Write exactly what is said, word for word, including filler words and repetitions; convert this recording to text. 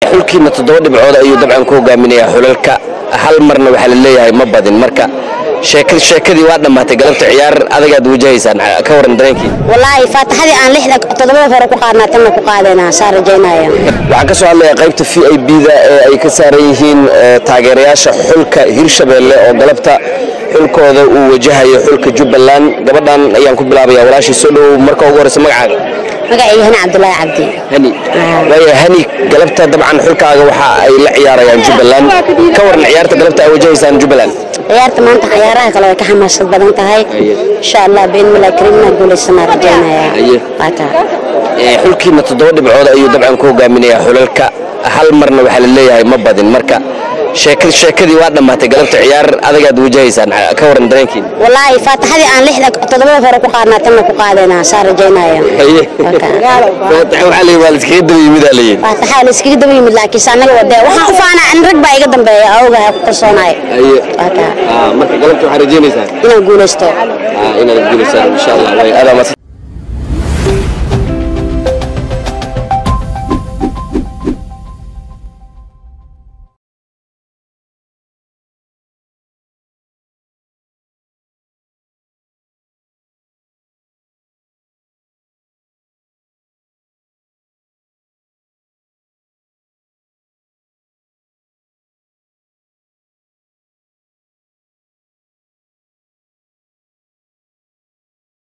xulkiina toddoba dhibcood ayuu dabcan ku hogaaminayaa xulalka hal marna waxa la leeyahay ma badin marka sheekad sheekadii waa dhamaatay galabta ciyaar adagaad wajahaysaan ka waran dareenkii wallahi faataxadii aan lixda toddoba hore ku qaadnaa tan ku qaadayna saar rajaynaya waxa ka soo hadlaya qaybta V I P da ee ay ka saaran yihiin taageerayaasha xulka Hirshabelle oo galabta xulkooda uu wajahayo xulka Jubbaland gabadhan ayaan ku bilaabayaa walaashii soo dhow marka ugu horeysa magacaaga magacayga Hani Cabdullaahi Cabdi Hani way Hani galabta dabcan xulkaaga waxa ay la ciyaarayaan Jubbaland ka waran ciyaarta galabta ay wajahaysaan Jubbaland ciyaarta maanta ciyaaraha kale way ka xamaasad badan tahay insha Allah been mala karimna guuleysana rajaynaya waata ee xulkiina toddoba dhibcood ayuu dabcan ku hogaaminayaa xulalka hal marna waxa la leeyahay ma badin marka sheekad sheekadii waa dhamaatay galabta ciyaar adagaad wajahaysaan ka waran dareenkii wallahi faataxadii aan lixda toddoba hore ku qaadnaa tan ku qaadayna saar rajaynaya faataxa waxa la waa iskaga daba yimid alayeen faataxa la iskaga daba yimid laakiin anaga wada waxaan u faanaa in rag baa iga dambeeya awgaha ku kalsoonaay marka galabta waxa rajaynaysaa inaan guuleysto inaad guuleysaa insha Allah way aad